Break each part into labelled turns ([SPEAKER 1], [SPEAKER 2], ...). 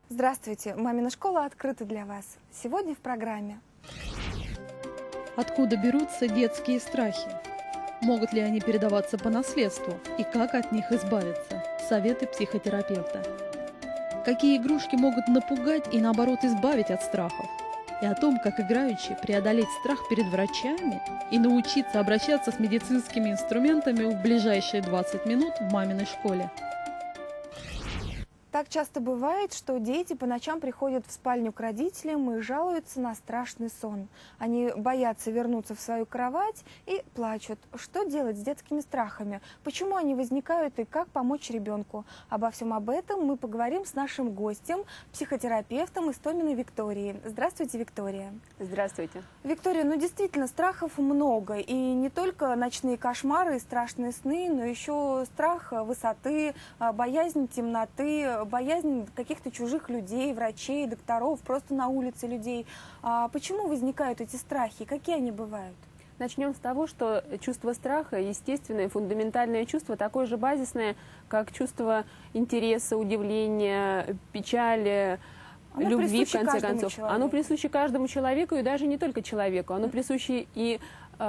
[SPEAKER 1] Здравствуйте! Мамина школа открыта для вас. Сегодня в программе.
[SPEAKER 2] Откуда берутся детские страхи? Могут ли они передаваться по наследству? И как от них избавиться? Советы психотерапевта. Какие игрушки могут напугать и наоборот избавить от страхов? И о том, как играючи преодолеть страх перед врачами и научиться обращаться с медицинскими инструментами в ближайшие 20 минут в маминой школе.
[SPEAKER 1] Так часто бывает, что дети по ночам приходят в спальню к родителям и жалуются на страшный сон. Они боятся вернуться в свою кровать и плачут. Что делать с детскими страхами? Почему они возникают и как помочь ребенку? Обо всем об этом мы поговорим с нашим гостем, психотерапевтом Истоминой Викторией. Здравствуйте, Виктория.
[SPEAKER 3] Здравствуйте.
[SPEAKER 1] Виктория, действительно, страхов много. И не только ночные кошмары и страшные сны, но еще страх высоты, боязнь темноты, боязнь каких-то чужих людей, врачей, докторов, просто на улице людей. Почему возникают эти страхи? Какие они бывают?
[SPEAKER 3] Начнем с того, что чувство страха, естественное, фундаментальное чувство, такое же базисное, как чувство интереса, удивления, печали, любви, в конце концов. Оно присуще каждому человеку, и даже не только человеку. Оно присуще и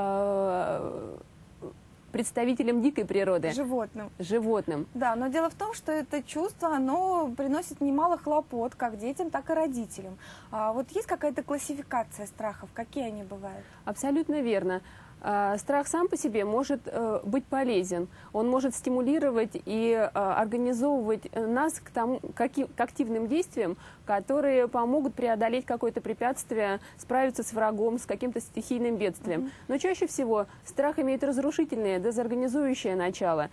[SPEAKER 3] представителям дикой природы. Животным.
[SPEAKER 1] Да, но дело в том, что это чувство, оно приносит немало хлопот, как детям, так и родителям. Вот есть какая-то классификация страхов? Какие они бывают?
[SPEAKER 3] Абсолютно верно. Страх сам по себе может быть полезен. Он может стимулировать и организовывать нас к активным действиям, которые помогут преодолеть какое-то препятствие, справиться с врагом, с каким-то стихийным бедствием. Но чаще всего страх имеет разрушительное, дезорганизующее начало.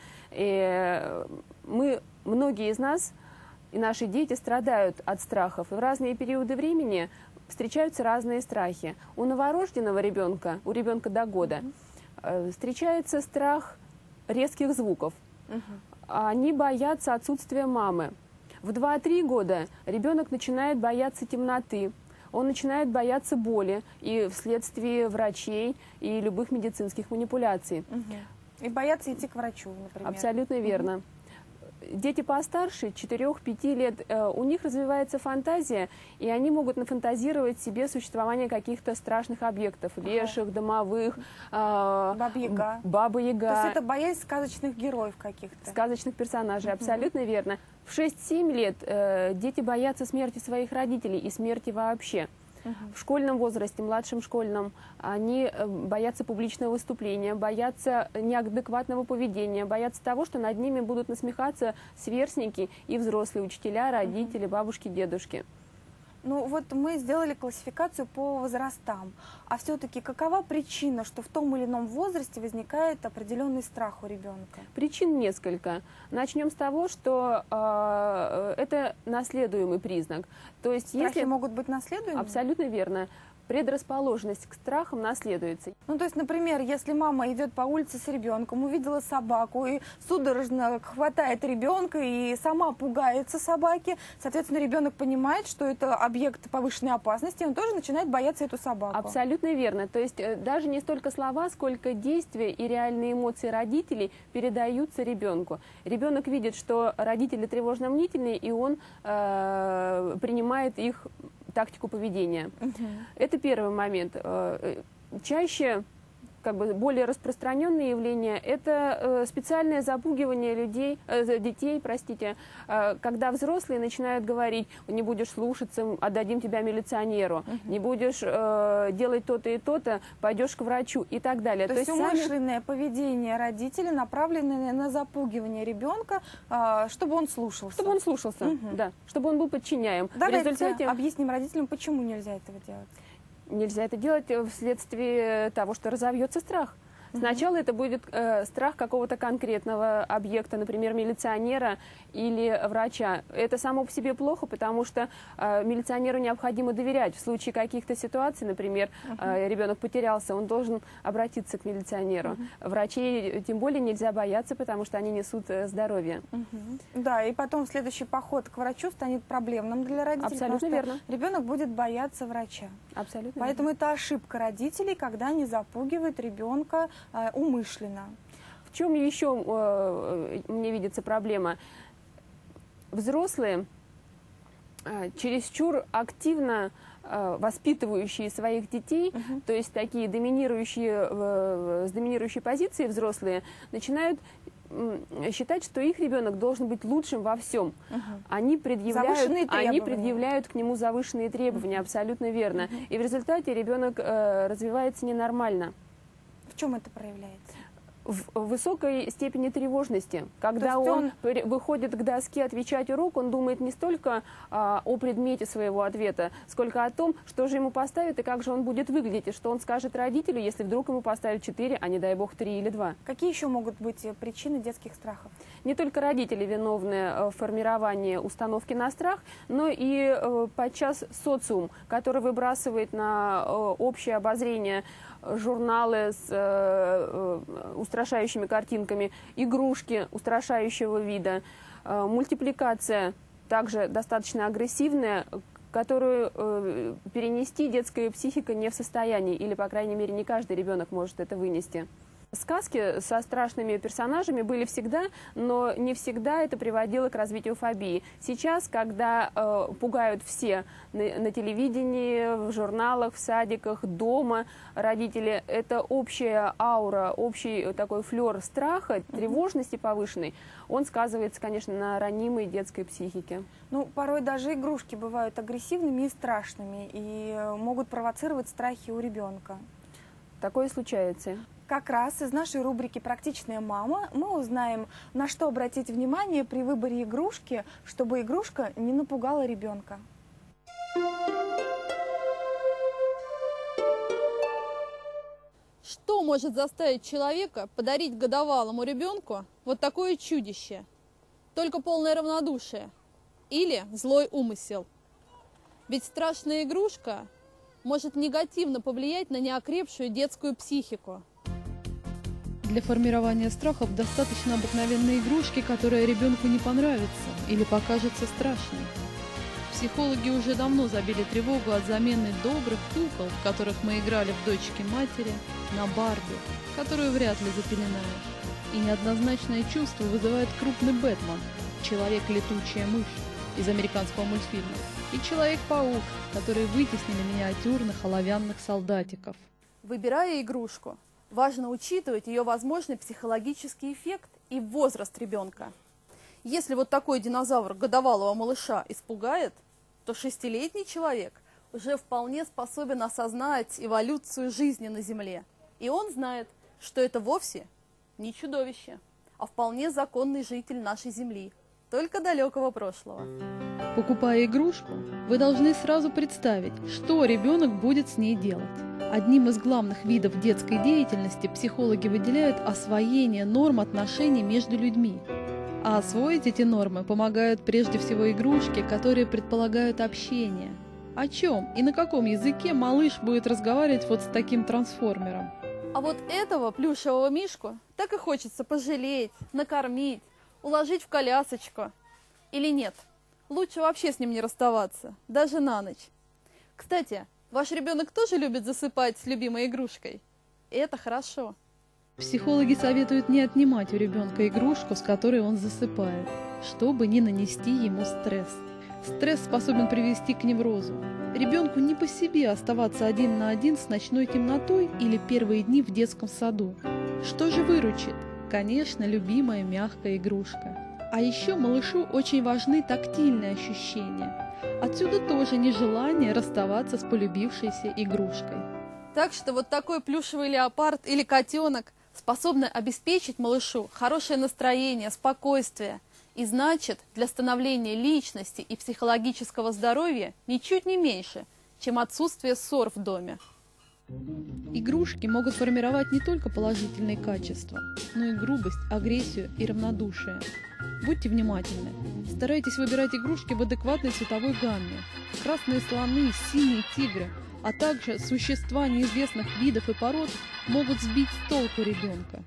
[SPEAKER 3] И многие из нас и наши дети страдают от страхов. И в разные периоды времени встречаются разные страхи. У новорожденного ребенка, у ребенка до года, встречается страх резких звуков. Они боятся отсутствия мамы. В 2-3 года ребенок начинает бояться темноты, он начинает бояться боли и вследствие врачей и любых медицинских манипуляций.
[SPEAKER 1] И боятся идти к врачу, например.
[SPEAKER 3] Абсолютно верно. Дети постарше, 4-5 лет, у них развивается фантазия, и они могут нафантазировать себе существование каких-то страшных объектов, леших, домовых,
[SPEAKER 1] Баба-Яга.
[SPEAKER 3] Баба-Яга.
[SPEAKER 1] То есть это боязнь сказочных героев каких-то.
[SPEAKER 3] Сказочных персонажей, абсолютно верно. В 6-7 лет дети боятся смерти своих родителей и смерти вообще. В школьном возрасте, младшем школьном, они боятся публичного выступления, боятся неадекватного поведения, боятся того, что над ними будут насмехаться сверстники и взрослые учителя, родители, бабушки, дедушки.
[SPEAKER 1] Вот мы сделали классификацию по возрастам. А все-таки какова причина, что в том или ином возрасте возникает определенный страх у ребенка?
[SPEAKER 3] Причин несколько. Начнем с того, что это наследуемый признак. То есть,
[SPEAKER 1] Страхи могут быть наследуемыми?
[SPEAKER 3] Абсолютно верно. Предрасположенность к страхам наследуется.
[SPEAKER 1] То есть, например, если мама идет по улице с ребенком, увидела собаку и судорожно хватает ребенка и сама пугается собаки, соответственно, ребенок понимает, что это объект повышенной опасности, он тоже начинает бояться эту собаку.
[SPEAKER 3] Абсолютно верно. То есть даже не столько слова, сколько действия и реальные эмоции родителей передаются ребенку. Ребенок видит, что родители тревожно-мнительные, и он принимает их тактику поведения. Это первый момент. Чаще, более распространенное явление, это специальное запугивание детей, когда взрослые начинают говорить: не будешь слушаться, отдадим тебя милиционеру, не будешь делать то-то и то-то, пойдешь к врачу и так далее.
[SPEAKER 1] То есть умышленное поведение родителей, направленное на запугивание ребенка, чтобы он слушался.
[SPEAKER 3] Чтобы он слушался, да, чтобы он был подчиняем.
[SPEAKER 1] Давайте объясним родителям, почему нельзя этого делать.
[SPEAKER 3] Нельзя это делать вследствие того, что разовьется страх. Сначала это будет страх какого-то конкретного объекта, например, милиционера или врача. Это само по себе плохо, потому что милиционеру необходимо доверять. В случае каких-то ситуаций, например, ребенок потерялся, он должен обратиться к милиционеру. Врачей тем более нельзя бояться, потому что они несут здоровье.
[SPEAKER 1] Да, и потом следующий поход к врачу станет проблемным для родителей.
[SPEAKER 3] Абсолютно верно.
[SPEAKER 1] Ребенок будет бояться врача.
[SPEAKER 3] Абсолютно
[SPEAKER 1] Поэтому
[SPEAKER 3] верно.
[SPEAKER 1] это ошибка родителей, когда они запугивают ребенка умышленно.
[SPEAKER 3] В чем еще мне видится проблема? Взрослые чересчур активно воспитывающие своих детей, то есть такие с доминирующей позиции взрослые, начинают считать, что их ребенок должен быть лучшим во всем. Они предъявляют к нему завышенные требования, абсолютно верно. И в результате ребенок развивается ненормально.
[SPEAKER 1] В чем это проявляется?
[SPEAKER 3] В высокой степени тревожности. Когда он выходит к доске отвечать урок, он думает не столько о предмете своего ответа, сколько о том, что же ему поставят и как же он будет выглядеть, и что он скажет родителю, если вдруг ему поставят 4, а не дай бог 3 или 2.
[SPEAKER 1] Какие еще могут быть причины детских страхов?
[SPEAKER 3] Не только родители виновны в формировании установки на страх, но и подчас социум, который выбрасывает на общее обозрение журналы с устрашающими картинками, игрушки устрашающего вида, мультипликация также достаточно агрессивная, которую перенести детская психика не в состоянии, или, по крайней мере, не каждый ребенок может это вынести. Сказки со страшными персонажами были всегда, но не всегда это приводило к развитию фобии. Сейчас, когда пугают все на телевидении, в журналах, в садиках, дома родители, это общая аура, общий такой флер страха, тревожности повышенной, он сказывается, конечно, на ранимой детской психике.
[SPEAKER 1] Ну, порой даже игрушки бывают агрессивными и страшными, и могут провоцировать страхи у ребенка.
[SPEAKER 3] Такое случается.
[SPEAKER 1] Как раз из нашей рубрики «Практичная мама» мы узнаем, на что обратить внимание при выборе игрушки, чтобы игрушка не напугала ребенка.
[SPEAKER 2] Что может заставить человека подарить годовалому ребенку вот такое чудище? Только полное равнодушие или злой умысел. Ведь страшная игрушка может негативно повлиять на неокрепшую детскую психику. Для формирования страхов достаточно обыкновенной игрушки, которая ребенку не понравится или покажется страшной. Психологи уже давно забили тревогу от замены добрых кукол, в которых мы играли в дочки матери, на Барби, которую вряд ли запеленаешь. И неоднозначное чувство вызывает крупный Бэтмен, Человек-летучая мышь из американского мультфильма, и Человек-паук, которые вытеснили миниатюрных оловянных солдатиков. Выбирая игрушку, важно учитывать ее возможный психологический эффект и возраст ребенка. Если вот такой динозавр годовалого малыша испугает, то 6-летний человек уже вполне способен осознать эволюцию жизни на Земле. И он знает, что это вовсе не чудовище, а вполне законный житель нашей Земли, только далекого прошлого. Покупая игрушку, вы должны сразу представить, что ребенок будет с ней делать. Одним из главных видов детской деятельности психологи выделяют освоение норм отношений между людьми. А освоить эти нормы помогают прежде всего игрушки, которые предполагают общение. О чем и на каком языке малыш будет разговаривать вот с таким трансформером? А вот этого плюшевого мишку так и хочется пожалеть, накормить, уложить в колясочку. Или нет? Лучше вообще с ним не расставаться, даже на ночь. Кстати, ваш ребенок тоже любит засыпать с любимой игрушкой? Это хорошо. Психологи советуют не отнимать у ребенка игрушку, с которой он засыпает, чтобы не нанести ему стресс. Стресс способен привести к неврозу. Ребенку не по себе оставаться один на один с ночной темнотой или первые дни в детском саду. Что же выручит? Конечно, любимая мягкая игрушка. А еще малышу очень важны тактильные ощущения. Отсюда тоже нежелание расставаться с полюбившейся игрушкой. Так что вот такой плюшевый леопард или котенок способны обеспечить малышу хорошее настроение, спокойствие. И значит, для становления личности и психологического здоровья ничуть не меньше, чем отсутствие ссор в доме. Игрушки могут формировать не только положительные качества, но и грубость, агрессию и равнодушие. Будьте внимательны. Старайтесь выбирать игрушки в адекватной цветовой гамме. Красные слоны, синие тигры, а также существа неизвестных видов и пород могут сбить с толку ребенка.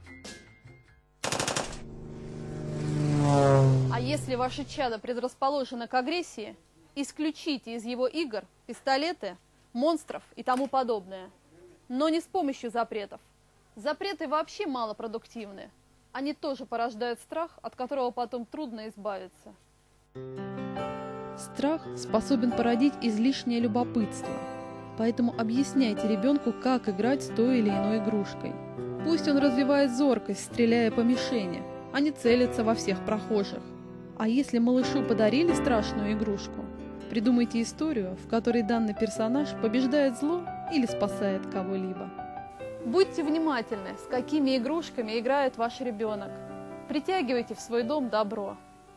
[SPEAKER 2] А если ваше чадо предрасположено к агрессии, исключите из его игр пистолеты, монстров и тому подобное. Но не с помощью запретов. Запреты вообще малопродуктивны. Они тоже порождают страх, от которого потом трудно избавиться. Страх способен породить излишнее любопытство. Поэтому объясняйте ребенку, как играть с той или иной игрушкой. Пусть он развивает зоркость, стреляя по мишени, а не целится во всех прохожих. А если малышу подарили страшную игрушку, придумайте историю, в которой данный персонаж побеждает зло или спасает кого-либо. Будьте внимательны, с какими игрушками играет ваш ребенок. Притягивайте в свой дом добро.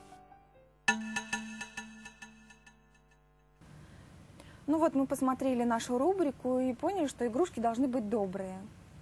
[SPEAKER 1] Ну вот мы посмотрели нашу рубрику и поняли, что игрушки должны быть добрые.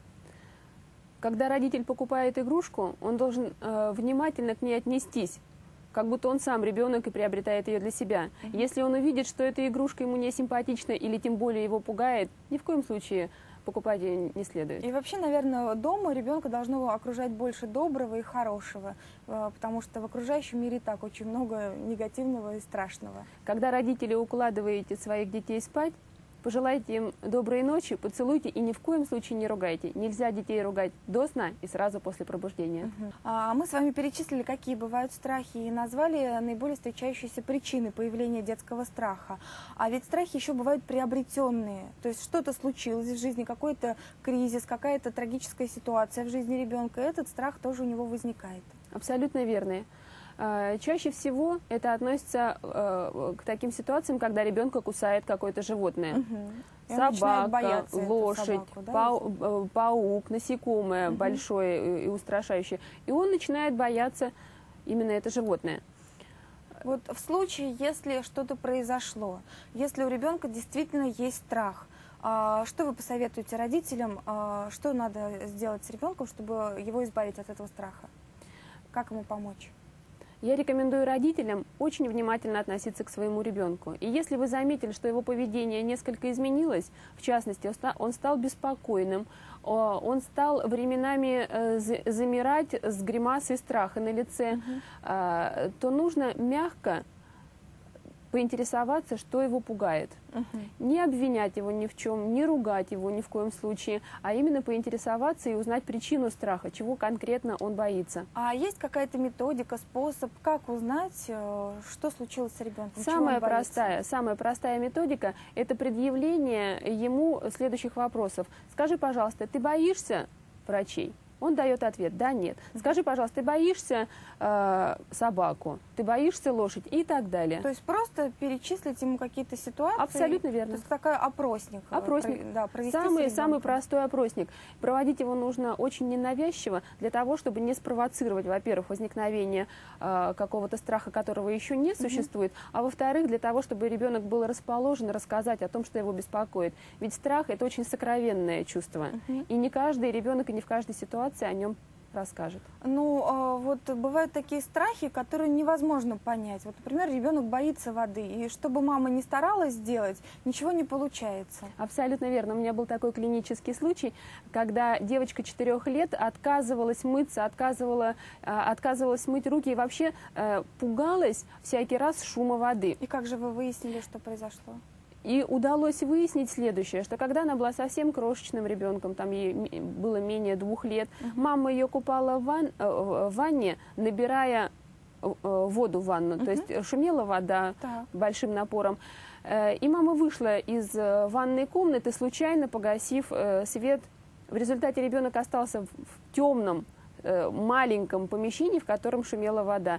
[SPEAKER 3] Когда родитель покупает игрушку, он должен внимательно к ней отнестись, как будто он сам ребенок и приобретает ее для себя. Если он увидит, что эта игрушка ему не симпатична или тем более его пугает, ни в коем случае покупать ее не следует.
[SPEAKER 1] И вообще, наверное, дома ребенка должно окружать больше доброго и хорошего, потому что в окружающем мире и так очень много негативного и страшного.
[SPEAKER 3] Когда родители укладываете своих детей спать, пожелайте им доброй ночи, поцелуйте и ни в коем случае не ругайте. Нельзя детей ругать до сна и сразу после пробуждения.
[SPEAKER 1] А мы с вами перечислили, какие бывают страхи, и назвали наиболее встречающиеся причины появления детского страха. А ведь страхи еще бывают приобретенные. То есть что-то случилось в жизни, какой-то кризис, какая-то трагическая ситуация в жизни ребенка, и этот страх тоже у него возникает.
[SPEAKER 3] Абсолютно верно. Чаще всего это относится к таким ситуациям, когда ребенка кусает какое-то животное. Собака, лошадь, паук, насекомое большое и устрашающее. И он начинает бояться именно это животное.
[SPEAKER 1] Вот в случае, если что-то произошло, если у ребенка действительно есть страх, что вы посоветуете родителям, что надо сделать с ребенком, чтобы его избавить от этого страха? Как ему помочь?
[SPEAKER 3] Я рекомендую родителям очень внимательно относиться к своему ребенку. И если вы заметили, что его поведение несколько изменилось, в частности, он стал беспокойным, он стал временами замирать с гримасой страха на лице, то нужно мягко поинтересоваться, что его пугает. Не обвинять его ни в чем, не ругать его ни в коем случае, а именно поинтересоваться и узнать причину страха, чего конкретно он боится.
[SPEAKER 1] А есть какая-то методика, способ, как узнать, что случилось с ребенком?
[SPEAKER 3] Самая простая методика – это предъявление ему следующих вопросов. Скажи, пожалуйста, ты боишься врачей? Он дает ответ: да, нет. Скажи, пожалуйста, ты боишься собаку, ты боишься лошадь и так далее.
[SPEAKER 1] То есть просто перечислить ему какие-то ситуации?
[SPEAKER 3] Абсолютно верно.
[SPEAKER 1] То есть такой опросник.
[SPEAKER 3] Опросник. Самый простой опросник. Проводить его нужно очень ненавязчиво, для того, чтобы не спровоцировать, во-первых, возникновение какого-то страха, которого еще не существует, а во-вторых, для того, чтобы ребенок был расположен рассказать о том, что его беспокоит. Ведь страх – это очень сокровенное чувство. И не каждый ребенок и не в каждой ситуации о нем расскажет.
[SPEAKER 1] Ну, вот бывают такие страхи, которые невозможно понять. Вот, например, ребенок боится воды, и что бы мама ни старалась сделать, ничего не получается.
[SPEAKER 3] Абсолютно верно. У меня был такой клинический случай, когда девочка 4 лет отказывалась мыться, отказывалась мыть руки и вообще пугалась всякий раз шума воды.
[SPEAKER 1] И как же вы выяснили, что произошло?
[SPEAKER 3] И удалось выяснить следующее, что когда она была совсем крошечным ребенком, там ей было менее 2 лет, мама ее купала в ванне, набирая воду в ванну, то есть шумела вода большим напором. И мама вышла из ванной комнаты, случайно погасив свет. В результате ребенок остался в темном маленьком помещении, в котором шумела вода.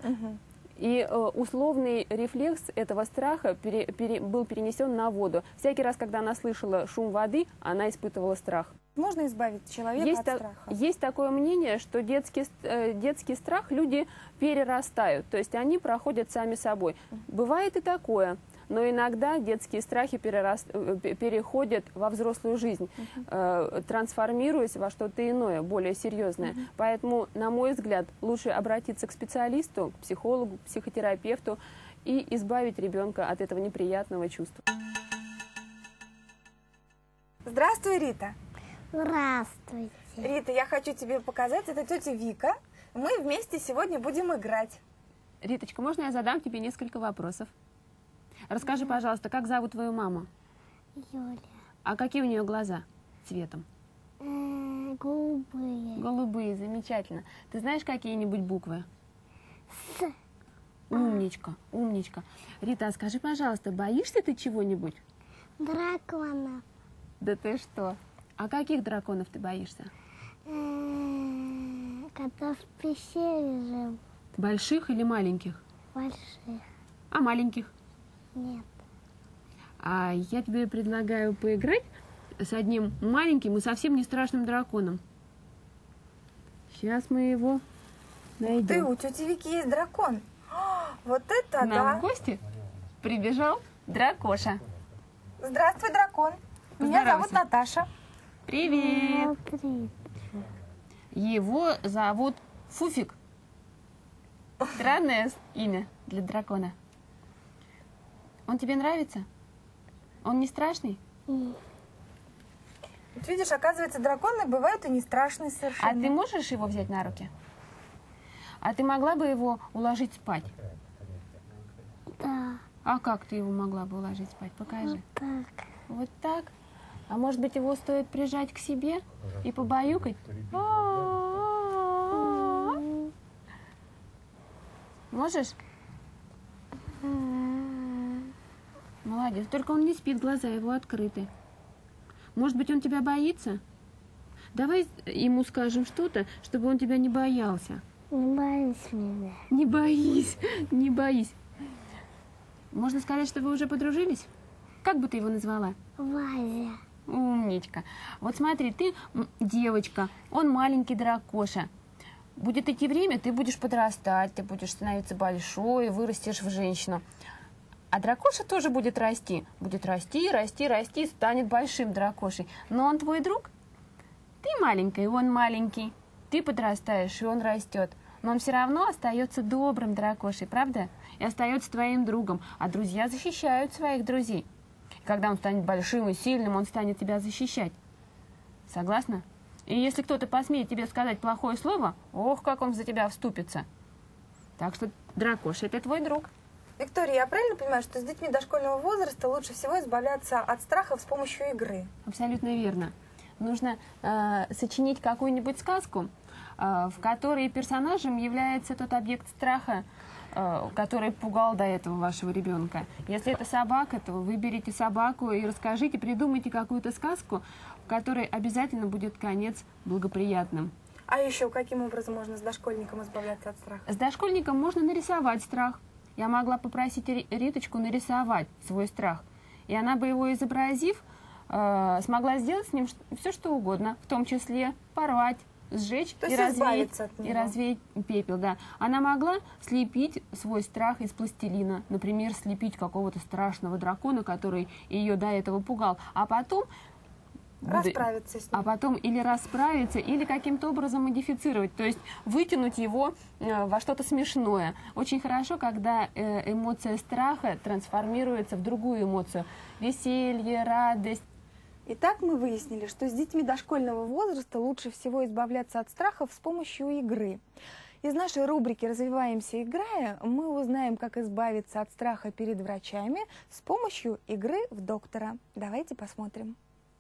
[SPEAKER 3] И условный рефлекс этого страха был перенесен на воду. Всякий раз, когда она слышала шум воды, она испытывала страх.
[SPEAKER 1] Можно избавить человека от страха?
[SPEAKER 3] Есть такое мнение, что детский страх люди перерастают, то есть они проходят сами собой. Бывает и такое. Но иногда детские страхи переходят во взрослую жизнь, трансформируясь во что-то иное, более серьезное. Поэтому, на мой взгляд, лучше обратиться к специалисту, к психологу, к психотерапевту и избавить ребенка от этого неприятного чувства.
[SPEAKER 1] Здравствуй, Рита.
[SPEAKER 4] Здравствуйте.
[SPEAKER 1] Рита, я хочу тебе показать, это тетя Вика. Мы вместе сегодня будем играть.
[SPEAKER 3] Риточка, можно я задам тебе несколько вопросов? Расскажи, пожалуйста, как зовут твою маму?
[SPEAKER 4] Юля.
[SPEAKER 3] А какие у нее глаза цветом?
[SPEAKER 4] Голубые.
[SPEAKER 3] Голубые, замечательно. Ты знаешь какие-нибудь буквы?
[SPEAKER 4] С.
[SPEAKER 3] Умничка, умничка. Рита, а скажи, пожалуйста, боишься ты чего-нибудь?
[SPEAKER 4] Драконов.
[SPEAKER 3] Да ты что? А каких драконов ты боишься?
[SPEAKER 4] Когда в пещере жил.
[SPEAKER 3] Больших или маленьких?
[SPEAKER 4] Больших.
[SPEAKER 3] А маленьких?
[SPEAKER 4] Нет.
[SPEAKER 3] А я тебе предлагаю поиграть с одним маленьким и совсем не страшным драконом. Сейчас мы его
[SPEAKER 1] Ты,
[SPEAKER 3] найдем.
[SPEAKER 1] у тети Вики есть дракон. Вот это
[SPEAKER 3] К нам
[SPEAKER 1] да!
[SPEAKER 3] в гости прибежал дракоша.
[SPEAKER 1] Здравствуй, дракон. Меня зовут
[SPEAKER 3] Поздоровайся.
[SPEAKER 1] Наташа.
[SPEAKER 3] Привет!
[SPEAKER 4] Смотри.
[SPEAKER 3] Его зовут Фуфик. Странное имя для дракона. Он тебе нравится? Он не страшный?
[SPEAKER 1] Вот видишь, оказывается, драконы бывают и не страшные
[SPEAKER 3] А
[SPEAKER 1] совершенно.
[SPEAKER 3] ты можешь его взять на руки? А ты могла бы его уложить спать?
[SPEAKER 4] Да.
[SPEAKER 3] А как ты его могла бы уложить спать? Покажи.
[SPEAKER 4] Так.
[SPEAKER 3] Вот так? А может быть, его стоит прижать к себе и побаюкать? Можешь? Молодец. Только он не спит, глаза его открыты. Может быть, он тебя боится? Давай ему скажем что-то, чтобы он тебя не боялся.
[SPEAKER 4] Не боись меня.
[SPEAKER 3] Не боись, не боись. Можно сказать, что вы уже подружились? Как бы ты его назвала?
[SPEAKER 4] Вазя.
[SPEAKER 3] Умничка. Вот смотри, ты девочка, он маленький дракоша. Будет идти время, ты будешь подрастать, ты будешь становиться большой, вырастешь в женщину. А дракоша тоже будет расти. Будет расти, расти, расти, станет большим дракошей. Но он твой друг. Ты маленькая, и он маленький. Ты подрастаешь, и он растет. Но он все равно остается добрым дракошей, правда? И остается твоим другом. А друзья защищают своих друзей. И когда он станет большим и сильным, он станет тебя защищать. Согласна? И если кто-то посмеет тебе сказать плохое слово, ох, как он за тебя вступится. Так что дракоша — это твой друг.
[SPEAKER 1] Виктория, я правильно понимаю, что с детьми дошкольного возраста лучше всего избавляться от страхов с помощью игры?
[SPEAKER 3] Абсолютно верно. Нужно сочинить какую-нибудь сказку, в которой персонажем является тот объект страха, который пугал до этого вашего ребенка. Если это собака, то выберите собаку и расскажите, придумайте какую-то сказку, в которой обязательно будет конец благоприятным.
[SPEAKER 1] А еще каким образом можно с дошкольником избавляться от страха?
[SPEAKER 3] С дошкольником можно нарисовать страх. Я могла попросить Риточку нарисовать свой страх. И она бы его изобразив, смогла сделать с ним все, что угодно, в том числе порвать, сжечь
[SPEAKER 1] То
[SPEAKER 3] и
[SPEAKER 1] есть избавиться от него.
[SPEAKER 3] и развеять пепел. Да. Она могла слепить свой страх из пластилина, например, слепить какого-то страшного дракона, который ее до этого пугал, а потом
[SPEAKER 1] Расправиться с ним.
[SPEAKER 3] а потом или расправиться, или каким-то образом модифицировать, то есть вытянуть его во что-то смешное. Очень хорошо, когда эмоция страха трансформируется в другую эмоцию. Веселье, радость.
[SPEAKER 1] Итак, мы выяснили, что с детьми дошкольного возраста лучше всего избавляться от страхов с помощью игры. Из нашей рубрики «Развиваемся, играя» мы узнаем, как избавиться от страха перед врачами с помощью игры в доктора. Давайте посмотрим.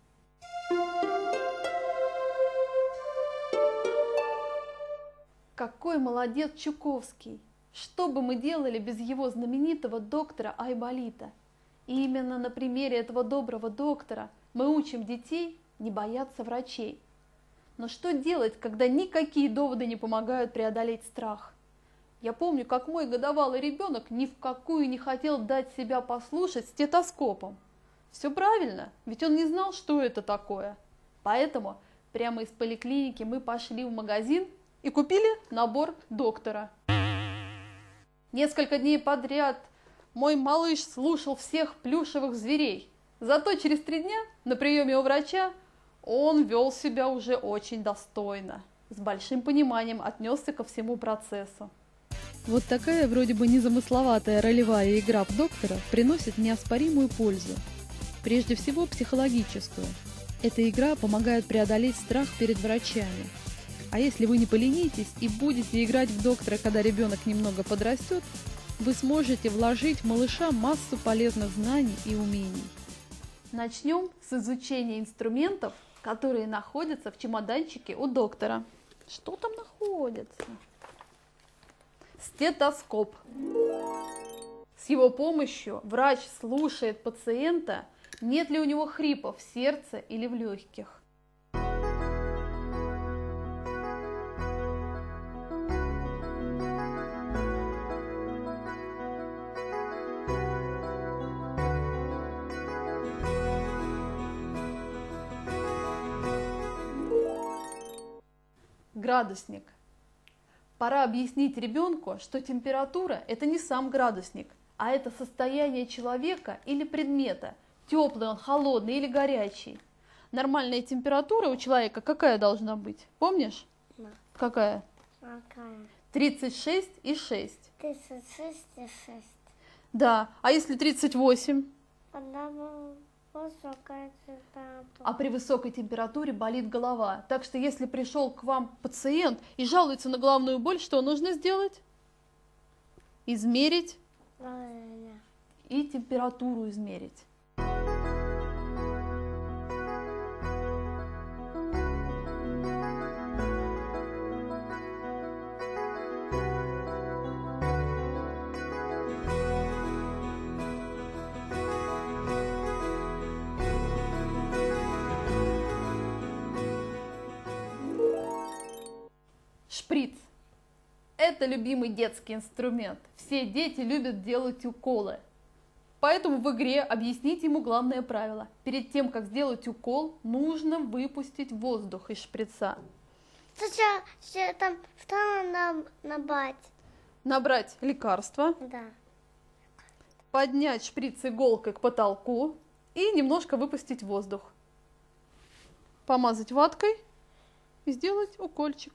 [SPEAKER 2] Какой молодец Чуковский! Что бы мы делали без его знаменитого доктора Айболита? И именно на примере этого доброго доктора мы учим детей не бояться врачей. Но что делать, когда никакие доводы не помогают преодолеть страх? Я помню, как мой годовалый ребенок ни в какую не хотел дать себя послушать стетоскопом. Все правильно, ведь он не знал, что это такое. Поэтому прямо из поликлиники мы пошли в магазин и купили набор доктора. Несколько дней подряд мой малыш слушал всех плюшевых зверей. Зато через 3 дня на приеме у врача он вел себя уже очень достойно. С большим пониманием отнесся ко всему процессу.
[SPEAKER 5] Вот такая вроде бы незамысловатая ролевая игра в доктора приносит неоспоримую пользу. Прежде всего психологическую. Эта игра помогает преодолеть страх перед врачами. А если вы не поленитесь и будете играть в доктора, когда ребенок немного подрастет, вы сможете вложить в малыша массу полезных знаний и умений.
[SPEAKER 2] Начнем с изучения инструментов, которые находятся в чемоданчике у доктора. Что там находится?
[SPEAKER 5] Стетоскоп. С его помощью врач слушает пациента, нет ли у него хрипа в сердце или в легких. Градусник. Пора объяснить ребенку, что температура – это не сам градусник, а это состояние человека или предмета. Теплый он, холодный или горячий. Нормальная температура у человека какая должна быть? Помнишь?
[SPEAKER 4] Да.
[SPEAKER 5] Какая?
[SPEAKER 4] Какая?
[SPEAKER 5] 36,6.
[SPEAKER 4] 36,6.
[SPEAKER 5] Да, а если 38?
[SPEAKER 4] Она высокая температура.
[SPEAKER 5] А при высокой температуре болит голова. Так что если пришел к вам пациент и жалуется на головную боль, что нужно сделать? Измерить
[SPEAKER 4] Правильно.
[SPEAKER 5] и температуру измерить. Шприц. Это любимый детский инструмент. Все дети любят делать уколы. Поэтому в игре объясните ему главное правило. Перед тем, как сделать укол, нужно выпустить воздух из шприца.
[SPEAKER 4] Что нам набрать?
[SPEAKER 5] Набрать лекарство,
[SPEAKER 4] Да.
[SPEAKER 5] поднять шприц иголкой к потолку и немножко выпустить воздух. Помазать ваткой и сделать укольчик.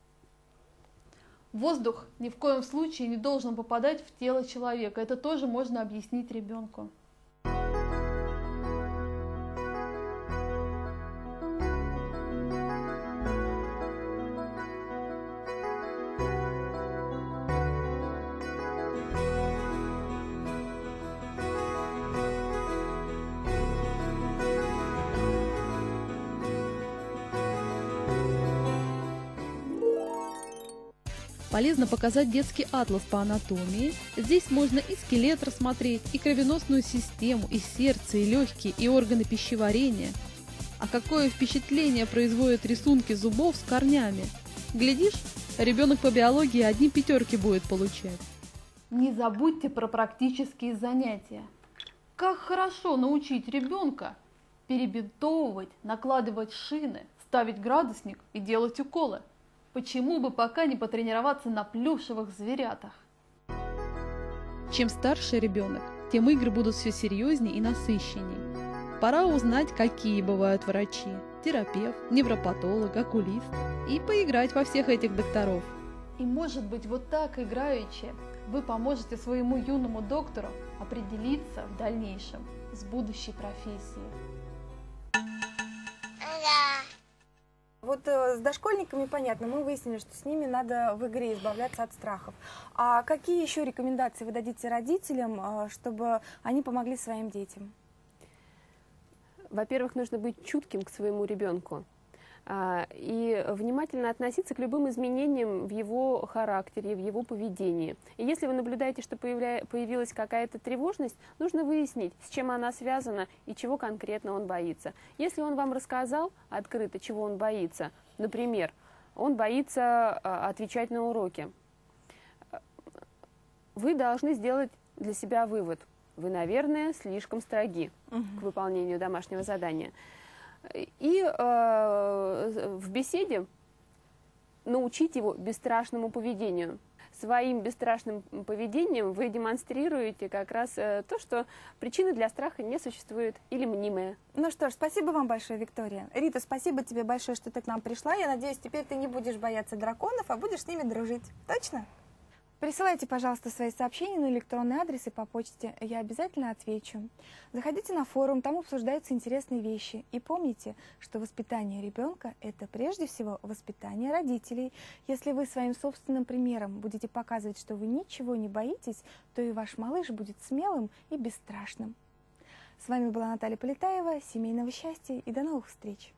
[SPEAKER 5] Воздух ни в коем случае не должен попадать в тело человека. Это тоже можно объяснить ребенку.
[SPEAKER 2] Полезно показать детский атлас по анатомии. Здесь можно и скелет рассмотреть, и кровеносную систему, и сердце, и легкие, и органы пищеварения. А какое впечатление производят рисунки зубов с корнями? Глядишь, ребенок по биологии одни пятерки будет получать.
[SPEAKER 5] Не забудьте про практические занятия. Как хорошо научить ребенка перебинтовывать, накладывать шины, ставить градусник и делать уколы. Почему бы пока не потренироваться на плюшевых зверятах?
[SPEAKER 2] Чем старше ребенок, тем игры будут все серьезнее и насыщенней. Пора узнать, какие бывают врачи, терапевт, невропатолог, окулист, и поиграть во всех этих докторов.
[SPEAKER 5] И может быть вот так играючи вы поможете своему юному доктору определиться в дальнейшем с будущей профессией.
[SPEAKER 1] Вот с дошкольниками понятно, мы выяснили, что с ними надо в игре избавляться от страхов. А какие еще рекомендации вы дадите родителям, чтобы они помогли своим детям?
[SPEAKER 3] Во-первых, нужно быть чутким к своему ребенку и внимательно относиться к любым изменениям в его характере, в его поведении. И если вы наблюдаете, что появилась какая-то тревожность, нужно выяснить, с чем она связана и чего конкретно он боится. Если он вам рассказал открыто, чего он боится, например, он боится отвечать на уроки, вы должны сделать для себя вывод. Вы, наверное, слишком строги к выполнению домашнего задания. И в беседе научить его бесстрашному поведению. Своим бесстрашным поведением вы демонстрируете как раз то, что причины для страха не существует или мнимые.
[SPEAKER 1] Ну что ж, спасибо вам большое, Виктория. Рита, спасибо тебе большое, что ты к нам пришла. Я надеюсь, теперь ты не будешь бояться драконов, а будешь с ними дружить. Точно? Присылайте, пожалуйста, свои сообщения на электронный адрес и по почте. Я обязательно отвечу. Заходите на форум, там обсуждаются интересные вещи. И помните, что воспитание ребенка – это прежде всего воспитание родителей. Если вы своим собственным примером будете показывать, что вы ничего не боитесь, то и ваш малыш будет смелым и бесстрашным. С вами была Наталья Полетаева. Семейного счастья и до новых встреч!